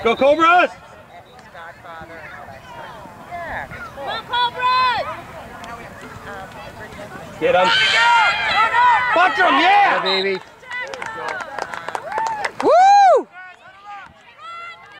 Go Cobras! Go Cobras! Get him! Punch him, yeah! Baby.